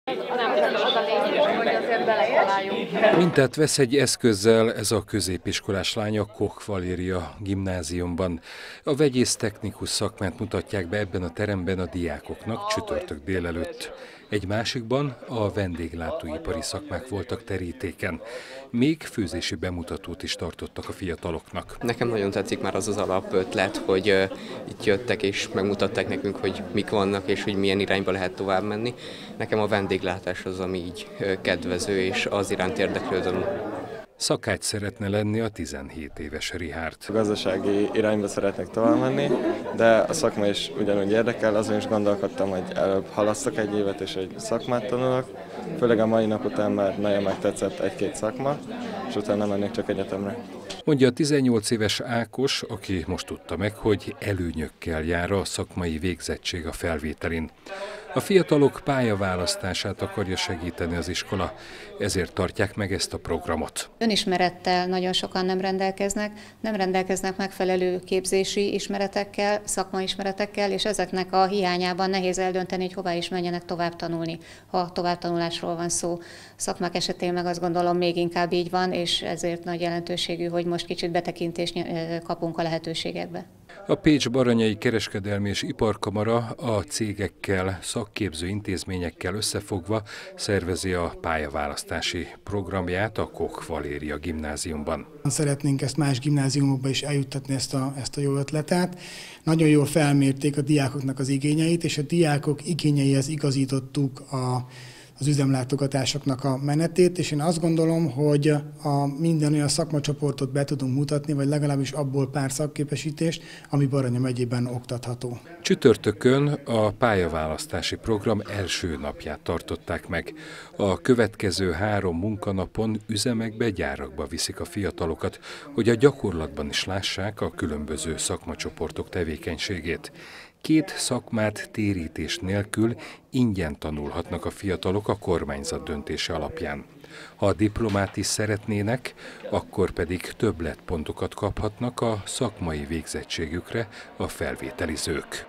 Mintát vesz egy eszközzel ez a középiskolás lány a Koch Valéria gimnáziumban. A vegyész-technikus szakmát mutatják be ebben a teremben a diákoknak csütörtök délelőtt. Egy másikban a vendéglátóipari szakmák voltak terítéken. Még főzési bemutatót is tartottak a fiataloknak. Nekem nagyon tetszik már az az alapötlet, hogy itt jöttek és megmutatták nekünk, hogy mik vannak és hogy milyen irányba lehet tovább menni. Nekem a vendéglátás az, ami így kedvező, és az iránt érdeklődöm. Szakács szeretne lenni a 17 éves Richárd. A gazdasági irányba szeretnék tovább menni, de a szakma is ugyanúgy érdekel, azon is gondolkodtam, hogy előbb halasztok egy évet és egy szakmát tanulok. Főleg a mai nap után már nagyon megtetszett egy-két szakma, és utána mennék csak egyetemre. Mondja a 18 éves Ákos, aki most tudta meg, hogy előnyökkel jár a szakmai végzettség a felvételin. A fiatalok pályaválasztását akarja segíteni az iskola, ezért tartják meg ezt a programot. Önismerettel nagyon sokan nem rendelkeznek megfelelő képzési ismeretekkel, szakmaismeretekkel, és ezeknek a hiányában nehéz eldönteni, hogy hová is menjenek tovább tanulni, ha továbbtanulásról van szó. Szakmák esetén meg azt gondolom még inkább így van, és ezért nagy jelentőségű, hogy most kicsit betekintést kapunk a lehetőségekbe. A Pécs-Baranyai Kereskedelmi és Iparkamara a cégekkel, szakképző intézményekkel összefogva szervezi a pályaválasztási programját a Koch Valéria gimnáziumban. Szeretnénk ezt más gimnáziumokba is eljuttatni ezt a jó ötletet. Nagyon jól felmérték a diákoknak az igényeit, és a diákok igényeihez igazítottuk az üzemlátogatásoknak a menetét, és én azt gondolom, hogy minden olyan szakmacsoportot be tudunk mutatni, vagy legalábbis abból pár szakképesítést, ami Baranya megyében oktatható. Csütörtökön a pályaválasztási program első napját tartották meg. A következő 3 munkanapon üzemekbe, gyárakba viszik a fiatalokat, hogy a gyakorlatban is lássák a különböző szakmacsoportok tevékenységét. 2 szakmát térítés nélkül ingyen tanulhatnak a fiatalok a kormányzat döntése alapján. Ha a diplomát is szeretnének, akkor pedig többletpontokat kaphatnak a szakmai végzettségükre a felvételizők.